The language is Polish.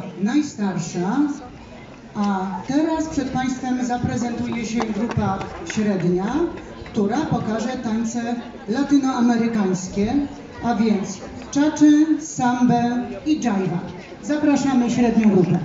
najstarsza, a teraz przed Państwem zaprezentuje się grupa średnia, która pokaże tańce latynoamerykańskie, a więc czaczy, sambę i dżajwa. Zapraszamy średnią grupę.